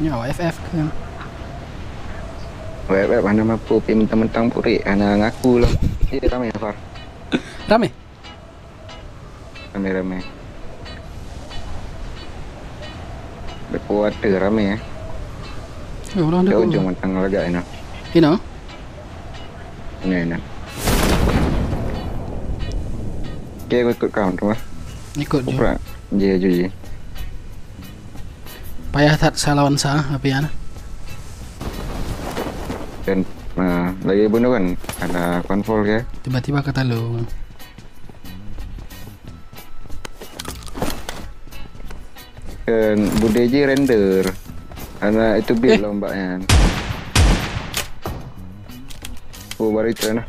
Nyawa FF kan. Web mana mampu mentang-mentang puri, anak ngaku loh. Ini ramai ya, Far. Rame? Rame. Berkuat rame ya. Ya udah ada. Ujung mentang lega ini. Ino? Ini. Oke, gue ikut kau tuh, Ikut jo. Kupra, Ji. Payah tak salawan sah apa ya? Dan lagi bunuh kan ada konvol ya. Tiba-tiba kata lu. Dan Budeji render. Karena itu build lombanya. Baru itu nah.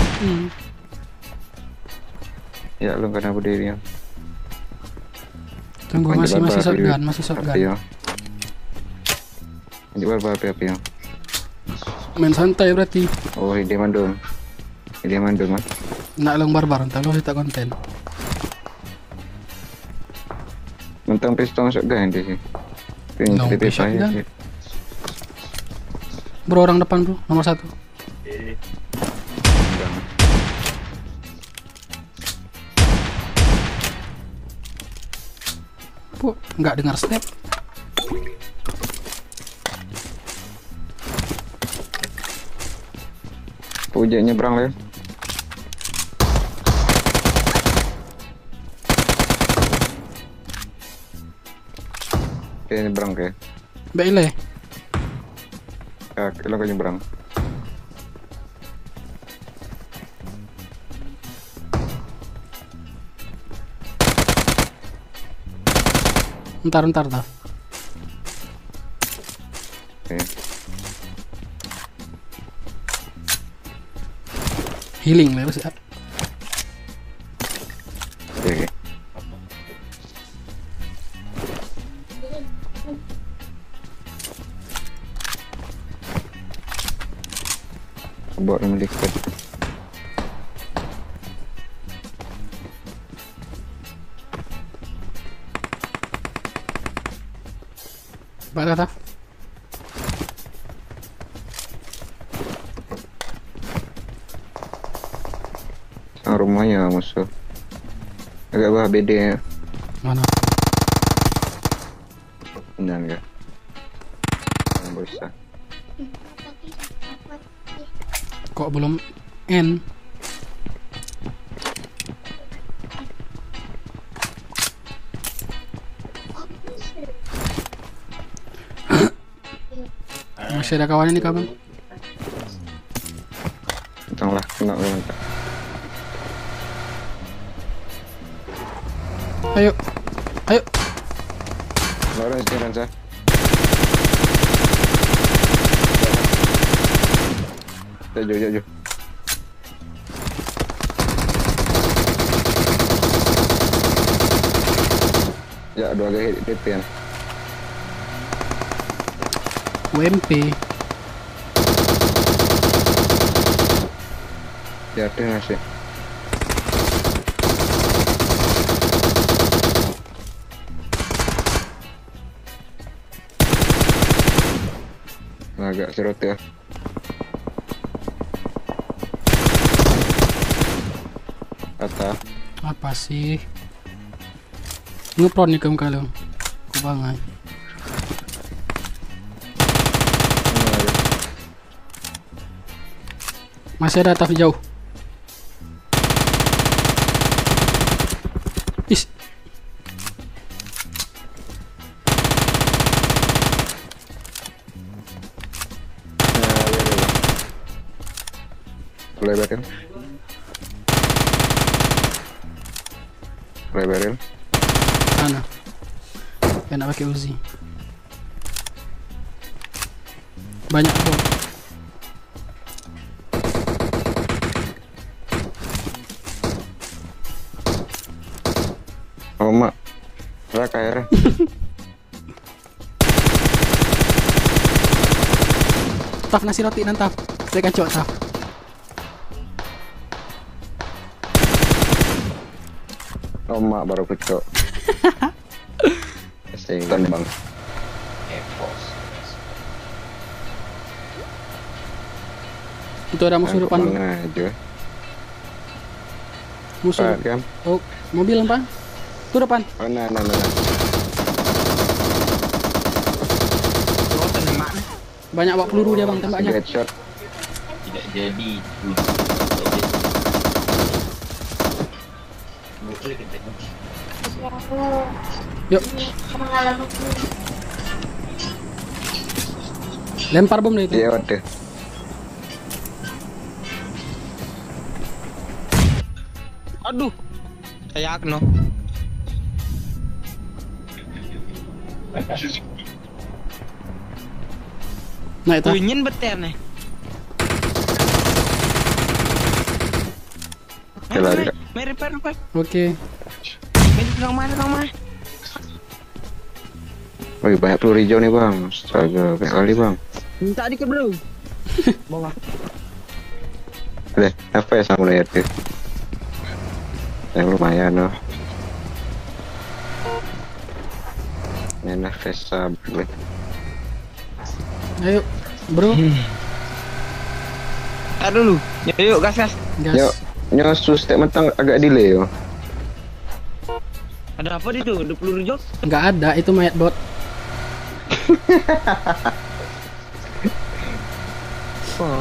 Ya lu kena Budeji. Tunggu masih shotgun. Ya. Ini baru api ya. Main santai berarti. Oh, ide mandum mah. Nak long barbar, entar lo kita konten. Mentang pistol shotgun di sini. Long shotgun. Bro orang depan bro, nomor 1. Bu, nggak dengar step. Ujek nyebrang lah. Oke, nyebrang ke. Bele. Ya, lo ke nyebrang. Ntar dah. Oke. Healing lah ya. Oke. Bot melihat. Baca tak? Rumahnya musuh. Agak bawah BD ya. Mana? Enggak. Bisa. Kok belum end? Masih ada kawan ini kawan. Tolonglah, kena mantap. Ayo. Lawan jalan sah. Jauh. Ya, 2 kali hit kan. UMP. Ya, ada ngasih. Agak serot ya. Kata Apa sih? Ngepron nih kamu kalau. Kubangan. Masih ada tapi jauh. Is. Lebarin. Mana? Enak pakai Uzi. Banyak bom. Oh mak, raka ya. Taf nasi roti nantap. Saya kacau taf. Oh mak baru kecok. Sehingga bang. Evos. Itu ada musuh depan. Mana aja. Musuh. Pak, kan? Oh, mobil Bang. Itu depan. Oh, nah. Oh, tembak nih. Banyak bawa peluru dia Bang tembaknya. Headshot. Tidak jadi. Yuk. Lempar bom deh itu. Iya, waduh. Aduh. Saya kena. Nah itu. Kunyin beter nih. Lari, Kak. Mari repair. Oke. Mari tolong mana. Wih, banyak peluru hijau nih bang. Astaga, banyak kali bang. Minta dikit bro. Bawah. Ada apa ya sama layar tuh? Yang lumayan loh. Enak Vesa boleh. Ayo, bro. Tar dulu. Yuk gas. Gas. Yuk, nyosu step mentang agak delay yo. Ada apa di tuh? Ada peluru hijau? Nggak ada, itu mayat bot. Oh.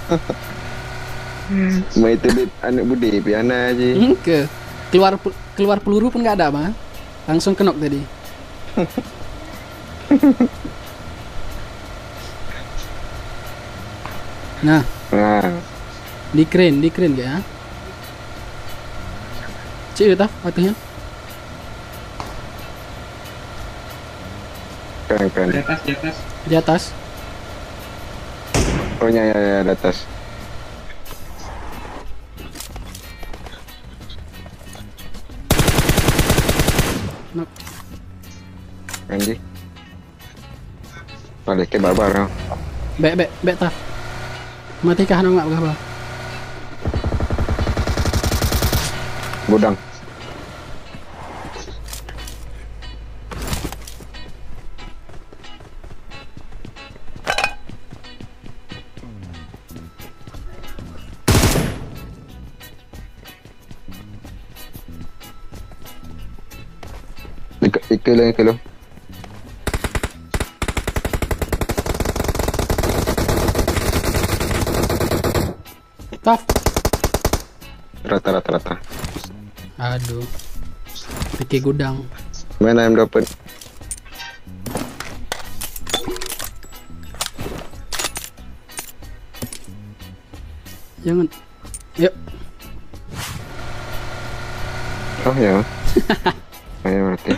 Mau itu dit anak budi piana aja. Ke keluar peluru pun nggak ada Bang. Langsung kenok tadi. Nah, Nah, di crane ya. Cik itu waktunya. keren. Di atas. Oh ya di atas. Nok. Anjing. Balik ke barbar no. Bek tah. Mati kah nggak apa? Gudang. Ikut. Taf. Rata. Aduh. Pikir gudang. Mana yang dapat? Jangan. Yuk. Oh ya. Ayo berarti.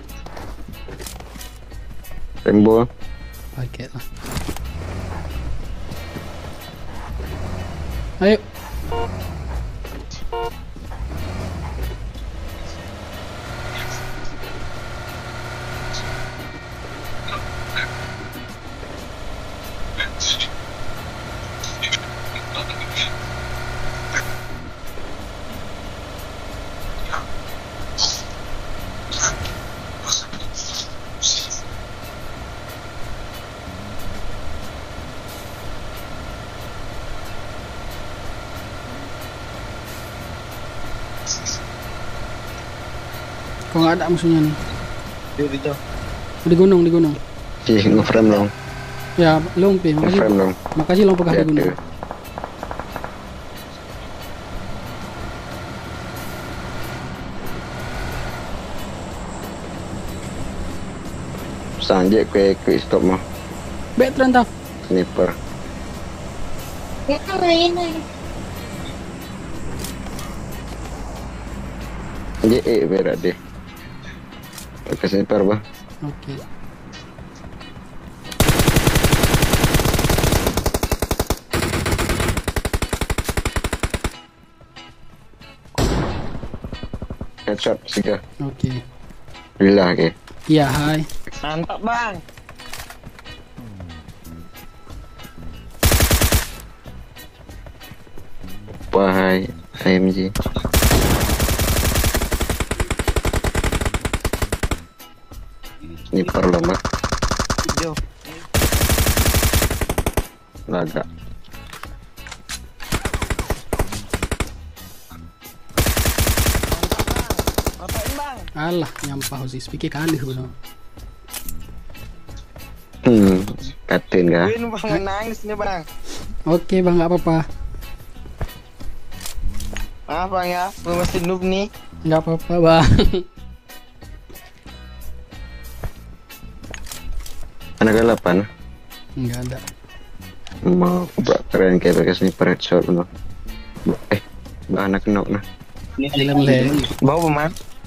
Rainbow. Pakai lah. Ayo. Kok nggak ada musuhnya nih? Di gunung. Ih, nge-frame dong. Ya, lompi. Nge-frame dong. Makasih lompi di gunung. Tuh. Sanjek ke stop mah. Bek terentaf. Sniper. Berat deh. Pakai sniper bah. Oke. Headshot siga. Oke. Bila ke. Iya, hai. Mantap bang. Wahai AMG. Sniper lomba. Hijau. Laga. Alah, nyampah sih. Pikir kali benar. Katin kah? Win bang, nangis nih bang. Oke bang, nggak apa-apa. Maaf bang ya, gue masih noob nih. Nggak apa-apa bang. Anak 8. Nggak ada. Mau keren kayak pakai sniper headshot no. Anak knock nah. Film leh. Bawa pemain.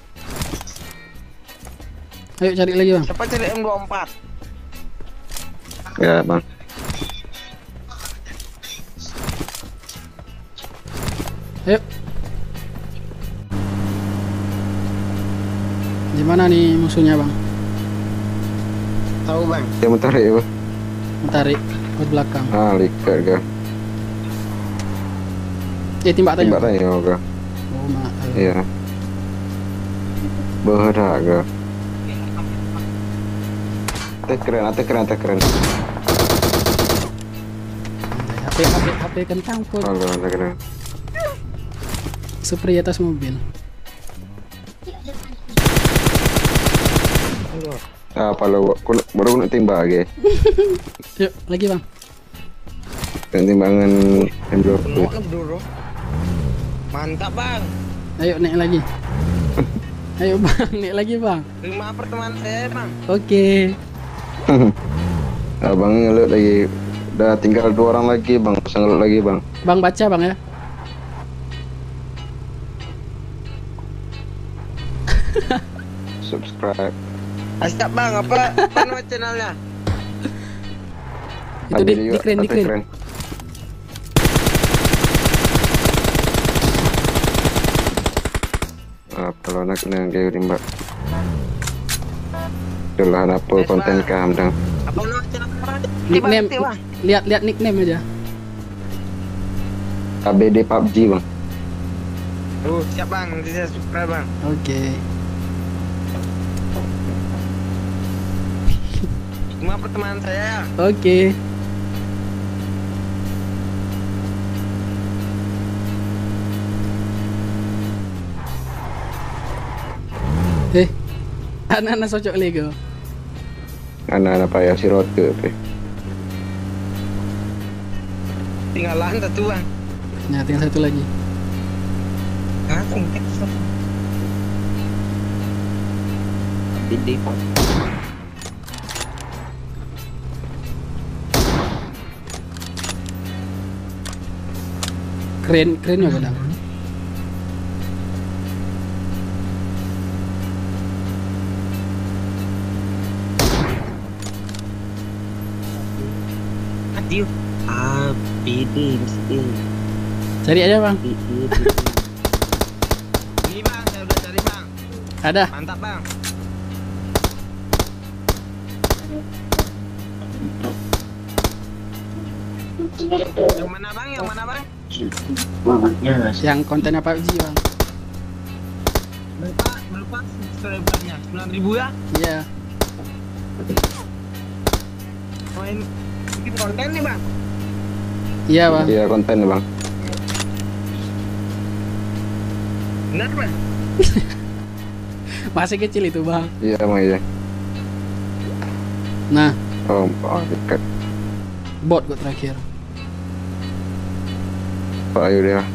Ayo cari lagi bang. Siapa cari M24? Ya bang. Ayo. Di mana nih musuhnya bang? Tahu bang. Dia mau tarik ya bang. Tarik ke belakang. Likat kah? Tembak tadi. Tembak tanya kah? Oh maaf. Iya. Berhak kah? Keren. HP kentang pun. Kalau keren. Spray atas mobil. Apa lo? Baru nak tembak lagi. Yuk lagi bang. Timbangan M2. Dulu. Mantap bang. Ayo naik lagi. Ayo bang, naik lagi bang. Terima pertemuan saya bang. Oke. Abang ngelut lagi. Udah tinggal 2 orang lagi bang. Bisa ngelut lagi bang. Bang baca bang ya. Subscribe. Siap bang, apa nama channelnya? Itu di keren. Kalau anak yang kayak mbak. Itulah apa konten kam dong. Apa nama channel? Nickname. Lihat nickname aja. ABD PUBG bang. Siap bang, nanti saya subscribe bang. Oke. Cuma pertemanan saya. Oke. Anak-anak cocok Lego. Anak-anak payah si rote. Tinggalan satu bang. Nah, tinggal satu lagi. Didi. Keren ya kadang. Aduh. APD mesti. Cari aja bang. Ini bang, saya udah cari bang. Ada. Mantap bang. Yang mana bang? Yang kontennya PUBG bang. Berapa subscribernya? 9.000 ya? Iya. Main bikin konten nih bang. Iya bang. Iya konten bang. Benar bang? Masih kecil itu bang. Iya bang iya. Nah. Oh dekat. Bot gue terakhir. Pak ayo dia.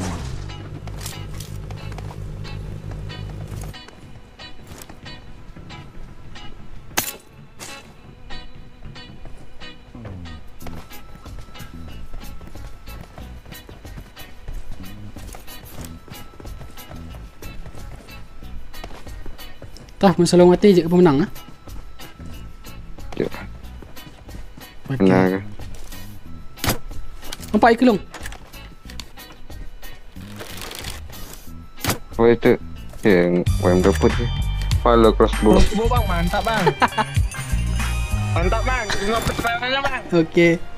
Tah, masalah mati je pemenang ah. Ya. Okey. Nah, Nampak ikulung. oh itu yang WM dapat sih. Follow crossbow. Bang, mantap bang. Mantap bang, semua pertanyaannya bang. Okey.